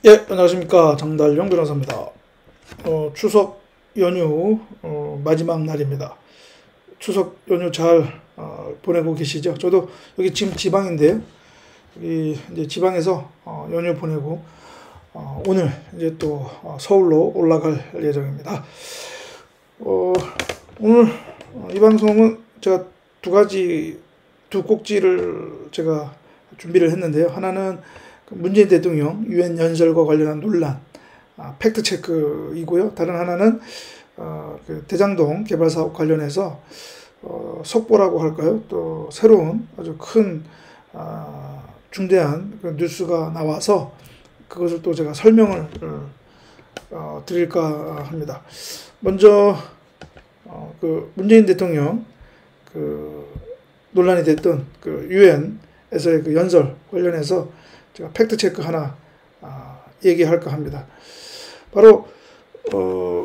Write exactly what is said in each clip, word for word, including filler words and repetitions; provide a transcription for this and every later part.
예, 안녕하십니까. 장달령 변호사입니다. 어, 추석 연휴 어, 마지막 날입니다. 추석 연휴 잘 어, 보내고 계시죠? 저도 여기 지금 지방인데요. 여기 이제 지방에서 어, 연휴 보내고 어, 오늘 이제 또 어, 서울로 올라갈 예정입니다. 어, 오늘 어, 이 방송은 제가 두 가지 두 꼭지를 제가 준비를 했는데요. 하나는 문재인 대통령 유엔 연설과 관련한 논란, 아, 팩트체크이고요. 다른 하나는 어, 그 대장동 개발 사업 관련해서 어, 속보라고 할까요? 또 새로운 아주 큰 아, 중대한 그 뉴스가 나와서 그것을 또 제가 설명을 어, 드릴까 합니다. 먼저 어, 그 문재인 대통령 그 논란이 됐던 그 유엔에서의 그 연설 관련해서 제가 팩트 체크 하나 아, 얘기할까 합니다. 바로 어,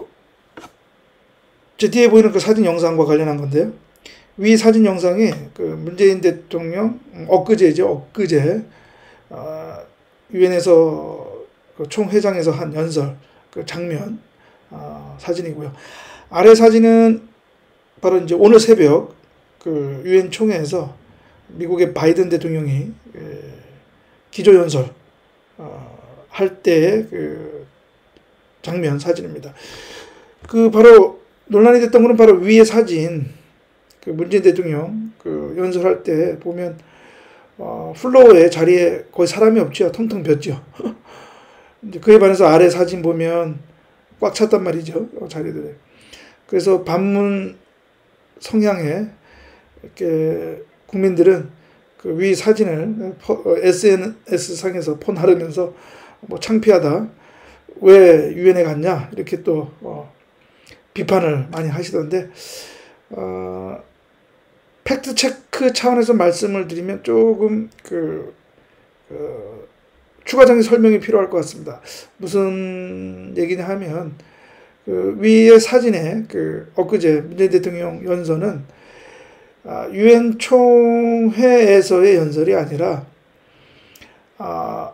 제 뒤에 보이는 그 사진 영상과 관련한 건데요. 위 사진 영상이 그 문재인 대통령 엊그제죠, 엊그제 어, 유엔에서 그 총회장에서 한 연설 그 장면 어, 사진이고요. 아래 사진은 바로 이제 오늘 새벽 그 유엔 총회에서 미국의 바이든 대통령이 그 기조연설 어, 할 때의 그 장면 사진입니다. 그 바로 논란이 됐던 거는 바로 위의 사진, 그 문재인 대통령 그 연설할 때 보면 어, 플로어에 자리에 거의 사람이 없죠. 텅텅 볐죠. 이제 그에 반해서 아래 사진 보면 꽉 찼단 말이죠. 자리들에. 그래서 반문 성향의 이렇게 국민들은 그 위 사진을 에스엔에스 상에서 폰하르면서 뭐 창피하다, 왜 유엔에 갔냐 이렇게 또 어, 비판을 많이 하시던데 어, 팩트 체크 차원에서 말씀을 드리면 조금 그, 그 추가적인 설명이 필요할 것 같습니다. 무슨 얘기냐 하면 그 위의 사진에 그 엊그제 문재인 대통령 연설은 유엔 총회에서의 연설이 아니라 아,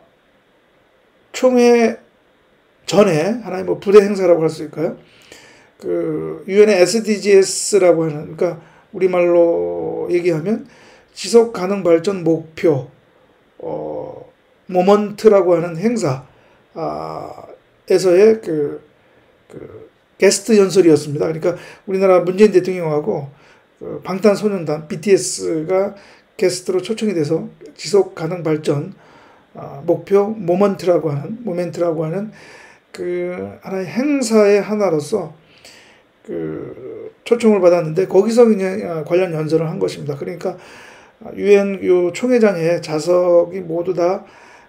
총회 전에 하나의 뭐 부대 행사라고 할 수 있을까요? 그 유엔의 에스디지에스라고 하는, 그러니까 우리말로 얘기하면 지속 가능 발전 목표 어, 모먼트라고 하는 행사 아, 에서의 그, 그 게스트 연설이었습니다. 그러니까 우리나라 문재인 대통령하고 그 방탄소년단 비티에스가 게스트로 초청이 돼서 지속 가능 발전 어, 목표 모먼트라고 하는 모멘트라고 하는 그 하나의 행사의 하나로서 그 초청을 받았는데 거기서 그냥 관련 연설을 한 것입니다. 그러니까 유엔 요 총회장의 좌석이 모두 다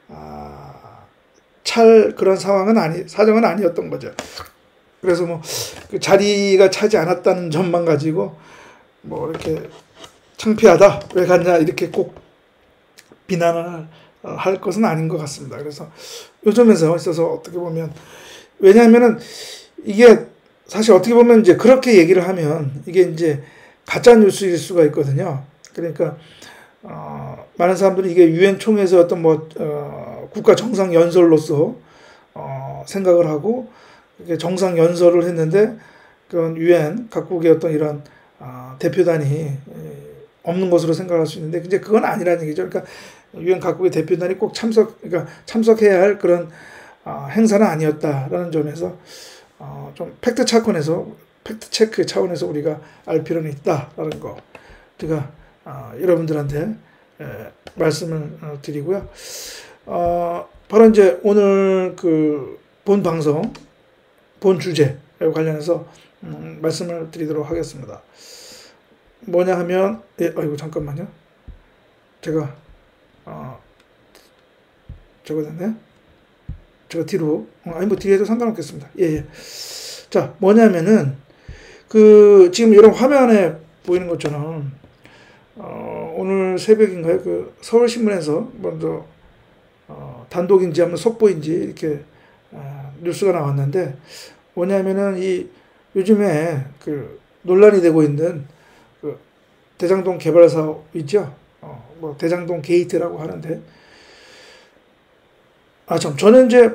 찰 아, 그런 상황은 아니 사정은 아니었던 거죠. 그래서 뭐 그 자리가 차지 않았다는 점만 가지고 뭐 이렇게 창피하다, 왜 갔냐 이렇게 꼭 비난을 할 것은 아닌 것 같습니다. 그래서 요점에서 있어서 어떻게 보면, 왜냐하면은 이게 사실 어떻게 보면 이제 그렇게 얘기를 하면 이게 이제 가짜 뉴스일 수가 있거든요. 그러니까 어, 많은 사람들이 이게 유엔 총회에서 어떤 뭐 어, 국가 정상 연설로서 어, 생각을 하고 이게 정상 연설을 했는데 그런 유엔 각국의 어떤 이런 아, 대표단이 없는 것으로 생각할 수 있는데 이제 그건 아니라는 얘기죠. 그러니까 유엔 각국의 대표단이 꼭 참석, 그러니까 참석해야 할 그런 어, 행사는 아니었다라는 점에서 어, 좀 팩트 차원에서 팩트 체크 차원에서 우리가 알 필요는 있다라는 거 제가 어, 여러분들한테 에, 말씀을 어, 드리고요. 어, 바로 이제 오늘 그 본 방송 본 주제에 관련해서 음, 말씀을 드리도록 하겠습니다. 뭐냐 하면, 예, 아이고, 잠깐만요. 제가, 어, 저거 됐네? 제가 뒤로, 어, 아니, 뭐, 뒤에 해도 상관없겠습니다. 예, 예. 자, 뭐냐면은, 그, 지금 이런 화면에 보이는 것처럼, 어, 오늘 새벽인가요? 그, 서울신문에서 먼저, 어, 단독인지 아니면 속보인지 이렇게, 어, 뉴스가 나왔는데, 뭐냐면은, 이, 요즘에 그 논란이 되고 있는 그 대장동 개발 사업 있죠. 어, 뭐 대장동 게이트라고 하는데, 아 참, 저는 이제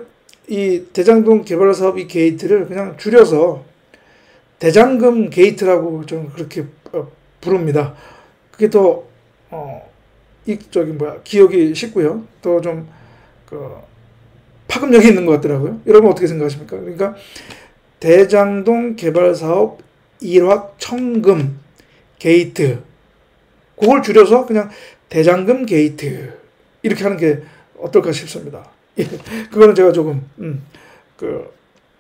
이 대장동 개발 사업 이 게이트를 그냥 줄여서 대장금 게이트라고 좀 그렇게 어, 부릅니다. 그게 더 어, 이 저기 뭐야 기억이 쉽고요. 더 좀 그 파급력이 있는 것 같더라고요. 여러분 어떻게 생각하십니까? 그러니까 대장동 개발 사업 일확 청금 게이트, 그걸 줄여서 그냥 대장금 게이트 이렇게 하는 게 어떨까 싶습니다. 그거는 제가 조금 음, 그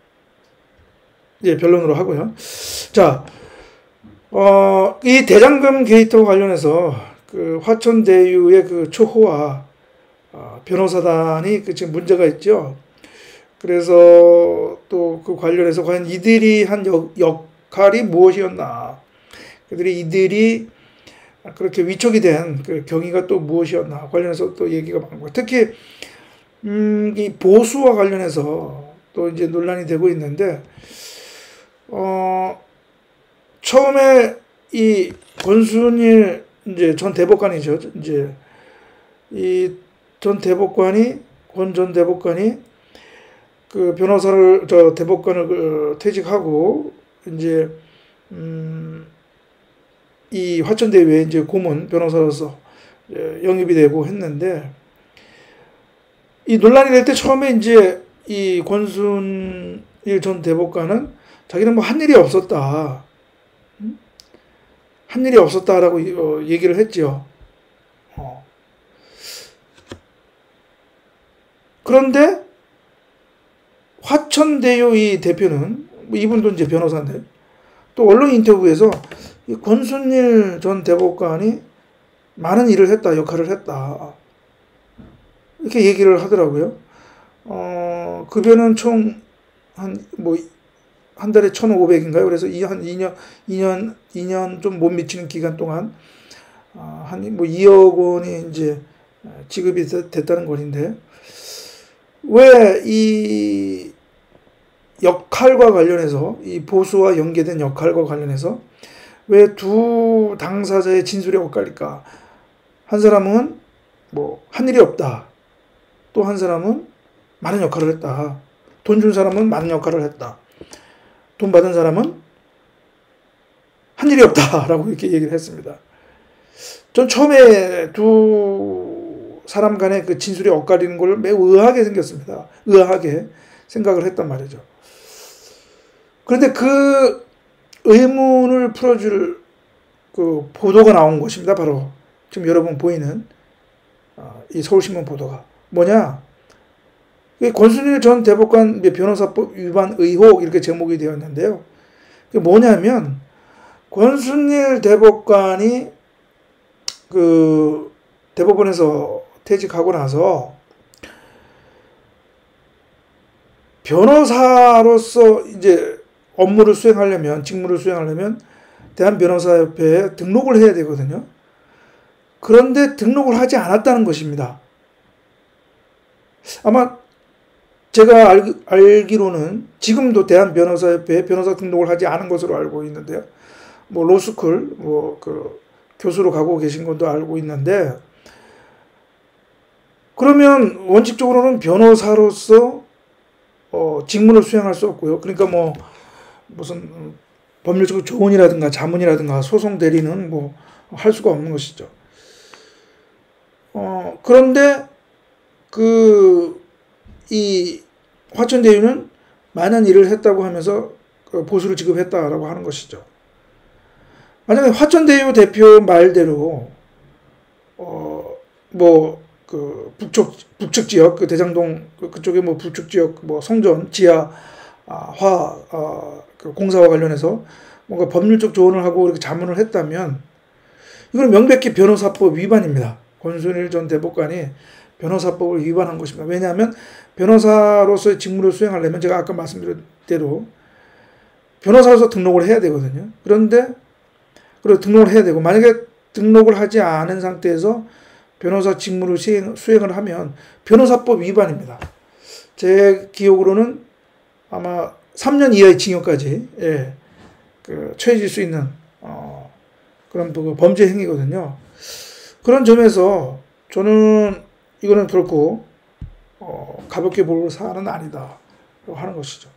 예, 변론으로 하고요. 자, 어, 이 대장금 게이트와 관련해서 그 화천대유의 그 초호화 어, 변호사단이 그 지금 문제가 있죠. 그래서 또 그 관련해서 과연 이들이 한 역, 역할이 무엇이었나, 그들이 이들이 그렇게 위촉이 된 그 경위가 또 무엇이었나 관련해서 또 얘기가 많고, 특히 음, 이 보수와 관련해서 또 이제 논란이 되고 있는데, 어, 처음에 이 권순일 이제 전 대법관이죠. 이제 이 전 대법관이 권 전 대법관이 그 변호사를 저 대법관을 그 퇴직하고 이제 음, 이 화천대유에 이제 고문 변호사로서 영입이 되고 했는데, 이 논란이 될 때 처음에 이제 이 권순일 전 대법관은 자기는 뭐 한 일이 없었다, 한 일이 없었다라고 얘기를 했죠. 어. 그런데 화천대유 이 대표는, 이분도 이제 변호사인데, 또 언론 인터뷰에서 이 권순일 전 대법관이 많은 일을 했다, 역할을 했다, 이렇게 얘기를 하더라고요. 어, 급여는 총 한 뭐 한 달에 천오백인가요? 그래서 이 한 이 년 이 년 이 년 좀 못 미치는 기간 동안 어, 한 뭐 이억 원이 이제 지급이 됐다는 것인데, 왜 이 역할과 관련해서, 이 보수와 연계된 역할과 관련해서 왜 두 당사자의 진술이 엇갈릴까? 한 사람은 뭐 한 일이 없다, 또 한 사람은 많은 역할을 했다, 돈 준 사람은 많은 역할을 했다, 돈 받은 사람은 한 일이 없다라고 이렇게 얘기를 했습니다. 전 처음에 두 사람 간의 그 진술이 엇갈리는 걸 매우 의아하게 생겼습니다. 의아하게 생각을 했단 말이죠. 그런데 그 의문을 풀어줄 그 보도가 나온 것입니다. 바로 지금 여러분 보이는 이 서울신문 보도가 뭐냐? 권순일 전 대법관 변호사법 위반 의혹, 이렇게 제목이 되었는데요. 그게 뭐냐면, 권순일 대법관이 그 대법원에서 퇴직하고 나서 변호사로서 이제 업무를 수행하려면, 직무를 수행하려면 대한변호사협회에 등록을 해야 되거든요. 그런데 등록을 하지 않았다는 것입니다. 아마 제가 알, 알기로는 지금도 대한변호사협회에 변호사 등록을 하지 않은 것으로 알고 있는데요. 뭐 로스쿨 뭐 그 교수로 가고 계신 것도 알고 있는데, 그러면 원칙적으로는 변호사로서 어, 직무를 수행할 수 없고요. 그러니까 뭐 무슨 법률적 조언이라든가 자문이라든가 소송 대리는 뭐 할 수가 없는 것이죠. 어, 그런데 그 이 화천대유는 많은 일을 했다고 하면서 그 보수를 지급했다라고 하는 것이죠. 만약에 화천대유 대표 말대로 어 뭐 그 북쪽 북측 지역, 그 대장동 그 그쪽에 뭐 북측 지역 뭐 성전 지하 아, 화 아, 그 공사와 관련해서 뭔가 법률적 조언을 하고 이렇게 자문을 했다면, 이건 명백히 변호사법 위반입니다. 권순일 전 대법관이 변호사법을 위반한 것입니다. 왜냐하면 변호사로서의 직무를 수행하려면 제가 아까 말씀드린 대로 변호사로서 등록을 해야 되거든요. 그런데 그리고 등록을 해야 되고, 만약에 등록을 하지 않은 상태에서 변호사 직무를 수행, 수행을 하면 변호사법 위반입니다. 제 기억으로는 아마 삼 년 이하의 징역까지 예, 그 처해질 수 있는 어, 그런 범죄 행위거든요. 그런 점에서 저는 이거는 결코 어, 가볍게 볼 사안은 아니다 하는 것이죠.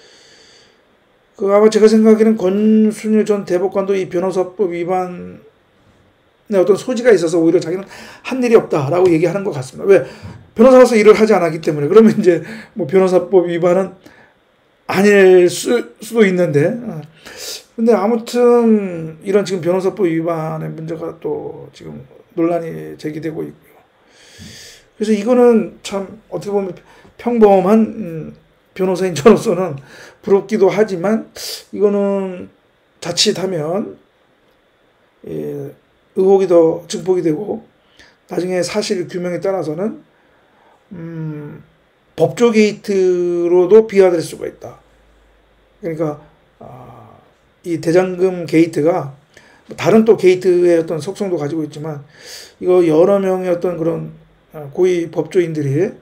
그 아마 제가 생각하기에는 권순일 전 대법관도 이 변호사법 위반에 어떤 소지가 있어서 오히려 자기는 한 일이 없다라고 얘기하는 것 같습니다. 왜? 변호사로서 일을 하지 않았기 때문에. 그러면 이제 뭐 변호사법 위반은 아닐 수, 수도 있는데. 근데 아무튼 이런 지금 변호사법 위반의 문제가 또 지금 논란이 제기되고 있고요. 그래서 이거는 참 어떻게 보면 평범한 변호사인 저로서는 부럽기도 하지만 이거는 자칫하면 예, 의혹이 더 증폭이 되고 나중에 사실 규명에 따라서는 음, 법조 게이트로도 비화될 수가 있다. 그러니까 아, 이 대장금 게이트가 다른 또 게이트의 어떤 속성도 가지고 있지만 이거 여러 명의 어떤 그런 고위 법조인들이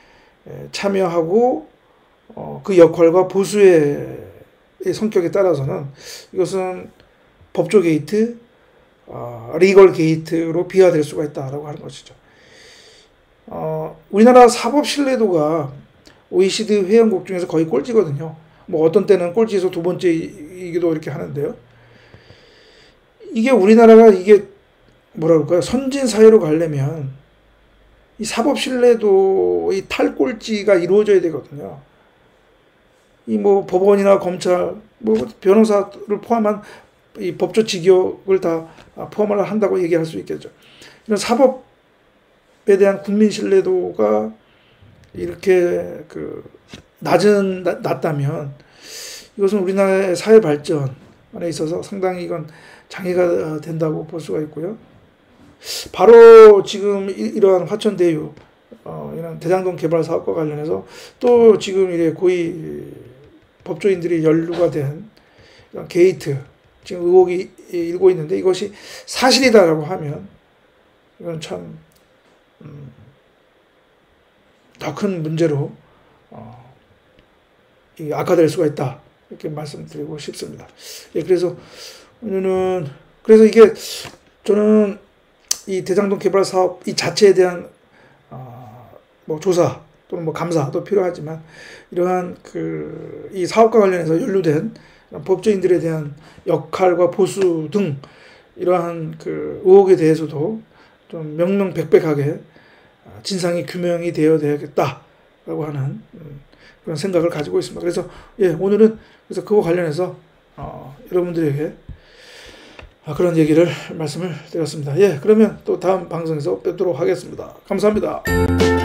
참여하고 어, 그 역할과 보수의 성격에 따라서는 이것은 법조 게이트, 어, 리걸 게이트로 비화될 수가 있다라고 하는 것이죠. 어, 우리나라 사법 신뢰도가 오이시디 회원국 중에서 거의 꼴찌거든요. 뭐 어떤 때는 꼴찌에서 두 번째이기도 이렇게 하는데요. 이게 우리나라가 이게 뭐라 그럴까요? 선진 사회로 가려면 이 사법 신뢰도의 탈꼴찌가 이루어져야 되거든요. 이 뭐 법원이나 검찰, 뭐 변호사를 포함한 이 법조 직역을 다 포함을 한다고 얘기할 수 있겠죠. 이런 사법에 대한 국민 신뢰도가 이렇게 그 낮은 낮다면 이것은 우리나라의 사회 발전에 있어서 상당히 이건 장애가 된다고 볼 수가 있고요. 바로 지금 이러한 화천대유 어, 이런 대장동 개발 사업과 관련해서 또 지금 이래 고위 법조인들이 연루가 된 게이트 지금 의혹이 일고 있는데 이것이 사실이다라고 하면 이건 참 음, 더 큰 문제로 어, 악화될 수가 있다 이렇게 말씀드리고 싶습니다. 예, 그래서 오늘은 그래서 이게 저는 이 대장동 개발 사업 이 자체에 대한 어, 뭐 조사 또는 뭐 감사도 필요하지만 이러한 그 이 사업과 관련해서 연루된 법조인들에 대한 역할과 보수 등 이러한 그 의혹에 대해서도 좀 명명백백하게 진상이 규명이 되어야 되겠다라고 하는 그런 생각을 가지고 있습니다. 그래서 예 오늘은 그래서 그와 관련해서 어, 여러분들에게 그런 얘기를 말씀을 드렸습니다. 예 그러면 또 다음 방송에서 뵙도록 하겠습니다. 감사합니다.